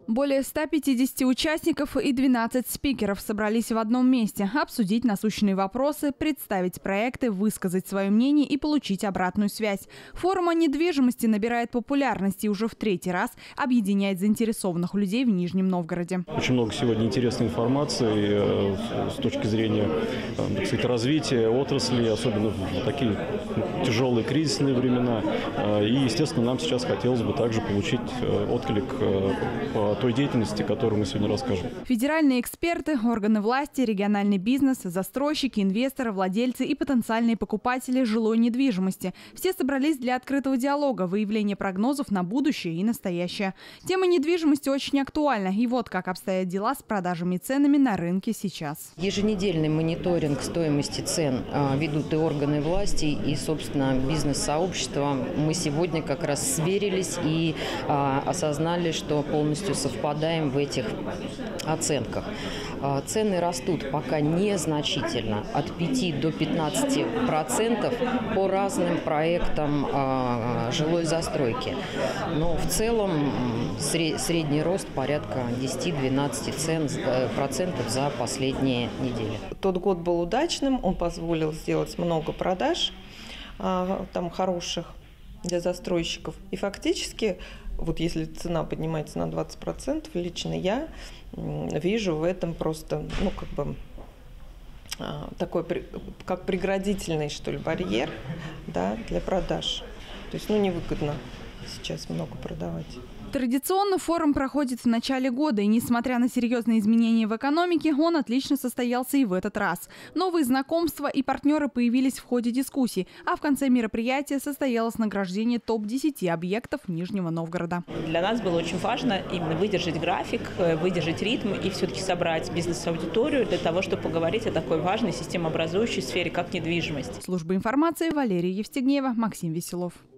Более 150 участников и 12 спикеров собрались в одном месте обсудить насущные вопросы, представить проекты, высказать свое мнение и получить обратную связь. Форум о недвижимости набирает популярность и уже в третий раз объединяет заинтересованных людей в Нижнем Новгороде. Очень много сегодня интересной информации с точки зрения, так сказать, развития отрасли, особенно в такие тяжелые кризисные времена. И, естественно, нам сейчас хотелось бы также получить отклик по той деятельности, которую мы сегодня расскажем. Федеральные эксперты, органы власти, региональный бизнес, застройщики, инвесторы, владельцы и потенциальные покупатели жилой недвижимости. Все собрались для открытого диалога, выявления прогнозов на будущее и настоящее. Тема недвижимости очень актуальна. И вот как обстоят дела с продажами и ценами на рынке сейчас. Еженедельный мониторинг стоимости цен ведут и органы власти, и, собственно, бизнес-сообщество. Мы сегодня как раз сверились и осознали, что полностью совпадаем в этих оценках. Цены растут пока незначительно, от 5 до 15% по разным проектам жилой застройки. Но в целом средний рост порядка 10-12% за последние недели. Тот год был удачным, он позволил сделать много продаж, там хороших для застройщиков. И фактически, вот если цена поднимается на 20%, лично я вижу в этом просто, такой, как преградительный, что ли, барьер, да, для продаж. То есть, невыгодно сейчас много продавать. Традиционно форум проходит в начале года, и несмотря на серьезные изменения в экономике, он отлично состоялся и в этот раз. Новые знакомства и партнеры появились в ходе дискуссий, а в конце мероприятия состоялось награждение топ-10 объектов Нижнего Новгорода. Для нас было очень важно именно выдержать график, выдержать ритм и все-таки собрать бизнес-аудиторию для того, чтобы поговорить о такой важной системообразующей сфере, как недвижимость. Служба информации, Валерия Евстигнеева, Максим Веселов.